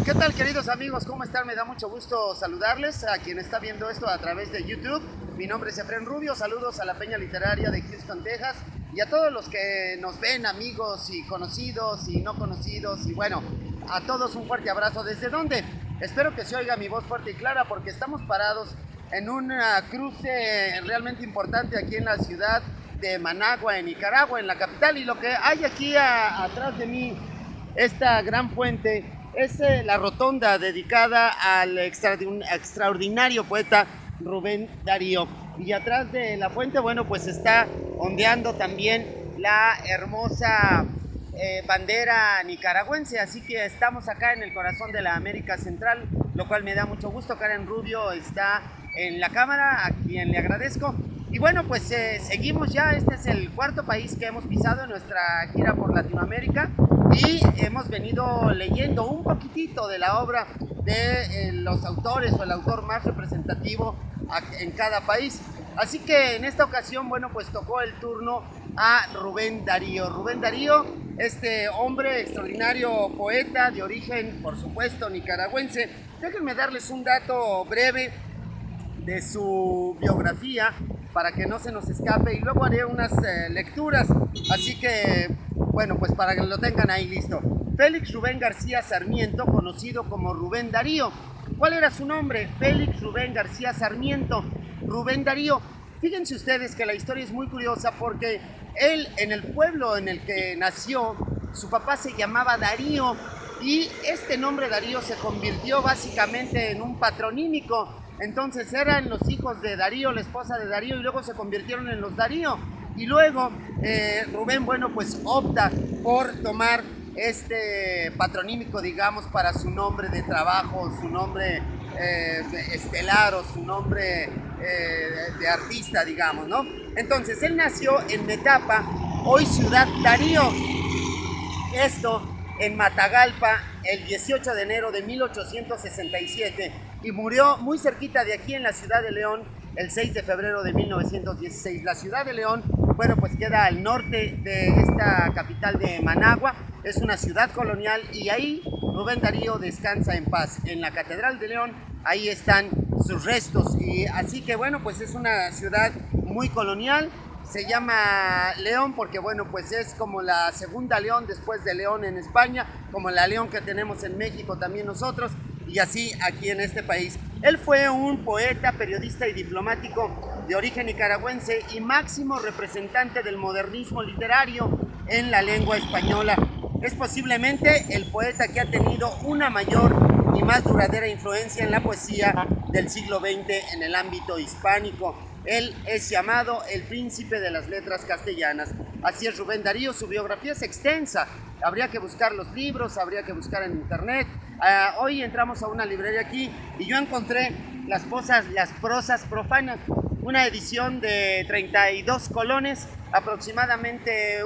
¿Qué tal, queridos amigos? ¿Cómo están? Me da mucho gusto saludarles a quien está viendo esto a través de YouTube. Mi nombre es Efren Rubio, saludos a la Peña Literaria de Houston, Texas, y a todos los que nos ven, amigos y conocidos y no conocidos, y bueno, a todos un fuerte abrazo. ¿Desde dónde? Espero que se oiga mi voz fuerte y clara porque estamos parados en un cruce realmente importante aquí en la ciudad de Managua, en Nicaragua, en la capital, y lo que hay aquí atrás de mí, esta gran fuente, es la rotonda dedicada al extraordinario poeta Rubén Darío. Y atrás de la fuente, bueno, pues está ondeando también la hermosa bandera nicaragüense. Así que estamos acá en el corazón de la América Central, lo cual me da mucho gusto. Karen Rubio está en la cámara, a quien le agradezco. Y bueno, pues seguimos ya. Este es el cuarto país que hemos pisado en nuestra gira por Latinoamérica y hemos venido leyendo un poquitito de la obra de los autores o el autor más representativo en cada país. Así que en esta ocasión, bueno, pues tocó el turno a Rubén Darío. Rubén Darío, este hombre extraordinario, poeta de origen, por supuesto, nicaragüense. Déjenme darles un dato breve de su biografía para que no se nos escape, y luego haré unas lecturas, así que bueno, pues para que lo tengan ahí listo. Félix Rubén García Sarmiento, conocido como Rubén Darío. ¿Cuál era su nombre? Félix Rubén García Sarmiento. Rubén Darío. Fíjense ustedes que la historia es muy curiosa porque él, en el pueblo en el que nació, su papá se llamaba Darío, y este nombre Darío se convirtió básicamente en un patronímico. Entonces eran los hijos de Darío, la esposa de Darío, y luego se convirtieron en los Darío. Y luego Rubén, bueno, pues opta por tomar este patronímico, digamos, para su nombre de trabajo, su nombre estelar o su nombre de artista, digamos, ¿no? Entonces él nació en Metapa, hoy Ciudad Darío. Esto en Matagalpa el 18 de enero de 1867 y murió muy cerquita de aquí en la ciudad de León el 6 de febrero de 1916. La ciudad de León, bueno, pues queda al norte de esta capital de Managua, es una ciudad colonial, y ahí Rubén Darío descansa en paz. En la Catedral de León, ahí están sus restos, y así que bueno, pues es una ciudad muy colonial. Se llama León porque, bueno, pues es como la segunda León después de León en España, como la León que tenemos en México también nosotros, y así aquí en este país. Él fue un poeta, periodista y diplomático de origen nicaragüense y máximo representante del modernismo literario en la lengua española. Es posiblemente el poeta que ha tenido una mayor y más duradera influencia en la poesía del siglo XX en el ámbito hispánico. Él es llamado el príncipe de las letras castellanas. Así es Rubén Darío, su biografía es extensa. Habría que buscar los libros, habría que buscar en internet. Hoy entramos a una librería aquí y yo encontré las prosas profanas, una edición de 32 colones, aproximadamente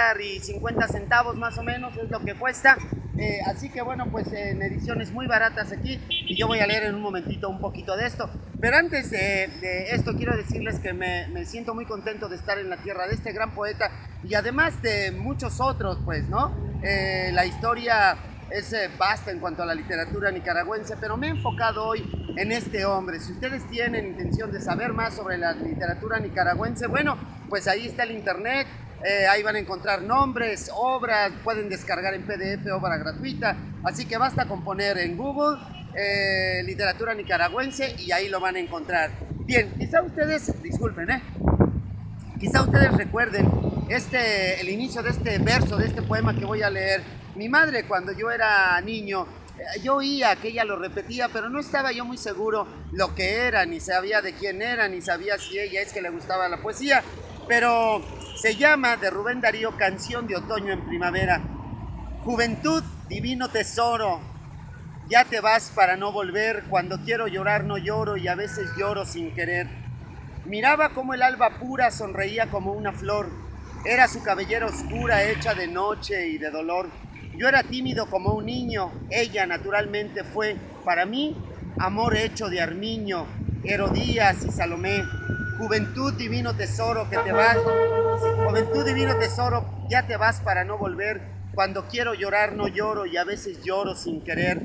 $1.50 más o menos es lo que cuesta. Así que bueno, pues en ediciones muy baratas aquí, y yo voy a leer en un momentito un poquito de esto. Pero antes de esto quiero decirles que me siento muy contento de estar en la tierra de este gran poeta, y además de muchos otros, pues, ¿no? La historia es vasta en cuanto a la literatura nicaragüense, pero me he enfocado hoy en este hombre. Si ustedes tienen intención de saber más sobre la literatura nicaragüense, bueno, pues ahí está el internet. Ahí van a encontrar nombres, obras, pueden descargar en PDF obra gratuita, así que basta con poner en Google literatura nicaragüense y ahí lo van a encontrar. Bien, quizá ustedes, disculpen, quizá ustedes recuerden el inicio de este verso, de este poema que voy a leer. Mi madre, cuando yo era niño, yo oía que ella lo repetía, pero no estaba yo muy seguro lo que era, ni sabía de quién era, ni sabía si ella es que le gustaba la poesía, pero se llama, de Rubén Darío, Canción de otoño en primavera. Juventud, divino tesoro, ya te vas para no volver, cuando quiero llorar no lloro y a veces lloro sin querer. Miraba cómo el alba pura sonreía como una flor, era su cabellera oscura hecha de noche y de dolor. Yo era tímido como un niño, ella naturalmente fue para mí amor hecho de armiño, Herodías y Salomé. Juventud, divino tesoro, que te vas, juventud, divino tesoro, ya te vas para no volver, cuando quiero llorar no lloro y a veces lloro sin querer.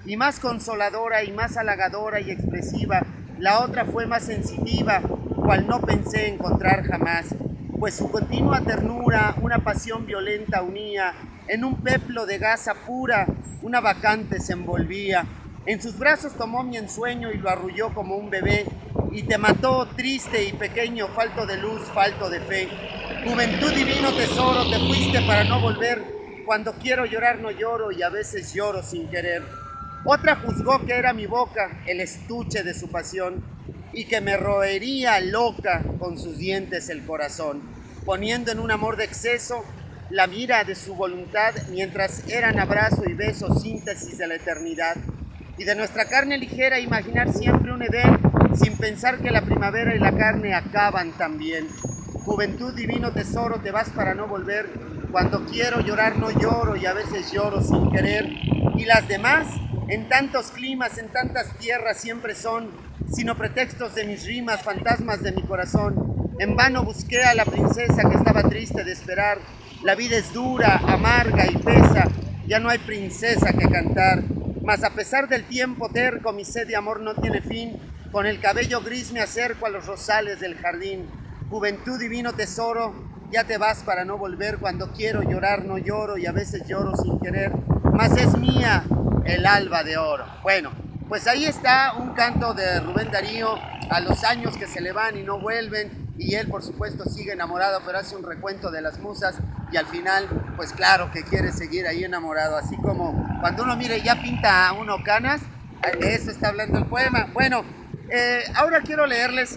y más consoladora y más halagadora y expresiva. La otra fue más sensitiva, cual no pensé encontrar jamás, pues su continua ternura, una pasión violenta unía, en un peplo de gasa pura, una bacante se envolvía. En sus brazos tomó mi ensueño y lo arrulló como un bebé, y te mató triste y pequeño, falto de luz, falto de fe. Juventud, divino tesoro, te fuiste para no volver. Cuando quiero llorar no lloro y a veces lloro sin querer. Otra juzgó que era mi boca el estuche de su pasión y que me roería loca con sus dientes el corazón, poniendo en un amor de exceso la mira de su voluntad, mientras eran abrazo y beso síntesis de la eternidad. Y de nuestra carne ligera imaginar siempre un Edén, sin pensar que la primavera y la carne acaban también. Juventud, divino tesoro, te vas para no volver. Cuando quiero llorar no lloro y a veces lloro sin querer. Y las demás, en tantos climas, en tantas tierras siempre son, sino pretextos de mis rimas, fantasmas de mi corazón. En vano busqué a la princesa que estaba triste de esperar. La vida es dura, amarga y pesa, ya no hay princesa que cantar. Mas a pesar del tiempo terco, mi sed de amor no tiene fin. Con el cabello gris me acerco a los rosales del jardín. Juventud, divino tesoro, ya te vas para no volver. Cuando quiero llorar no lloro y a veces lloro sin querer. Mas es mía el alba de oro. Bueno, pues ahí está un canto de Rubén Darío a los años que se le van y no vuelven. Y él, por supuesto, sigue enamorado, pero hace un recuento de las musas y al final, pues claro que quiere seguir ahí enamorado. Así como cuando uno mire ya pinta a uno canas, de eso está hablando el poema. Bueno, ahora quiero leerles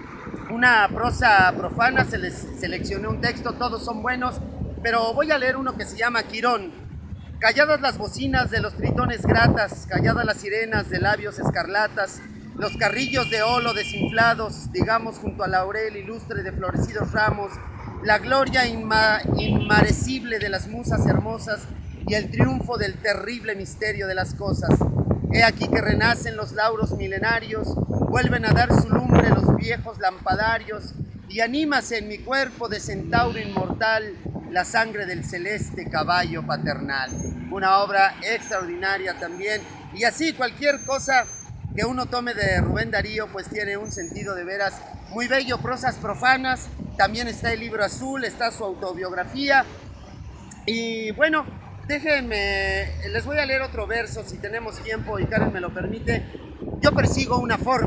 una prosa profana, se les seleccioné un texto, todos son buenos, pero voy a leer uno que se llama Quirón. Calladas las bocinas de los tritones gratas, calladas las sirenas de labios escarlatas, los carrillos de olo desinflados, digamos junto al laurel ilustre de florecidos ramos, la gloria inmarecible de las musas hermosas y el triunfo del terrible misterio de las cosas. He aquí que renacen los lauros milenarios, vuelven a dar su lumbre los viejos lampadarios, y anímase en mi cuerpo de centauro inmortal la sangre del celeste caballo paternal. Una obra extraordinaria también, y así cualquier cosa que uno tome de Rubén Darío pues tiene un sentido de veras muy bello. Prosas profanas, también está el libro azul, está su autobiografía, y bueno, déjenme, les voy a leer otro verso si tenemos tiempo y Karen me lo permite. Yo persigo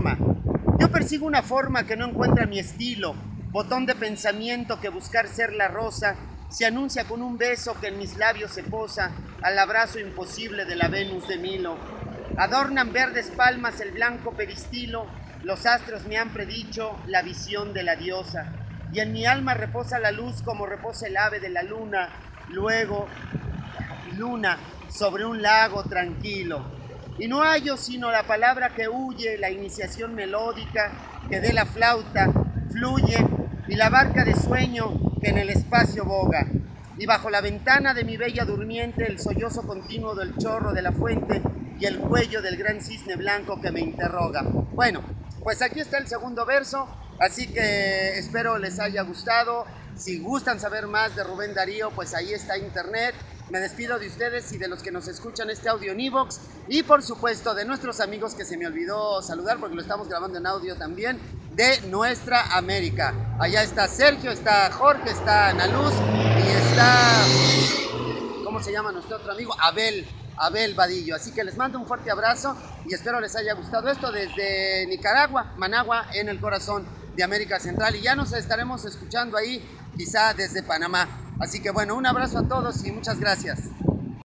una forma que no encuentra mi estilo, botón de pensamiento que buscar ser la rosa, se anuncia con un beso que en mis labios se posa, al abrazo imposible de la Venus de Milo. Adornan verdes palmas el blanco peristilo, los astros me han predicho la visión de la diosa, y en mi alma reposa la luz como reposa el ave de la luna, luego luna sobre un lago tranquilo. Y no hallo sino la palabra que huye, la iniciación melódica que de la flauta fluye, y la barca de sueño que en el espacio boga. Y bajo la ventana de mi bella durmiente el sollozo continuo del chorro de la fuente y el cuello del gran cisne blanco que me interroga. Bueno, pues aquí está el segundo verso, así que espero les haya gustado. Si gustan saber más de Rubén Darío, pues ahí está internet. Me despido de ustedes y de los que nos escuchan este audio en iVoox, y por supuesto de nuestros amigos que se me olvidó saludar porque lo estamos grabando en audio también, de Nuestra América. Allá está Sergio, está Jorge, está Ana Luz y está, ¿cómo se llama nuestro otro amigo? Abel Vadillo. Así que les mando un fuerte abrazo y espero les haya gustado esto desde Nicaragua, Managua, en el corazón de América Central, y ya nos estaremos escuchando ahí quizá desde Panamá. Así que bueno, un abrazo a todos y muchas gracias.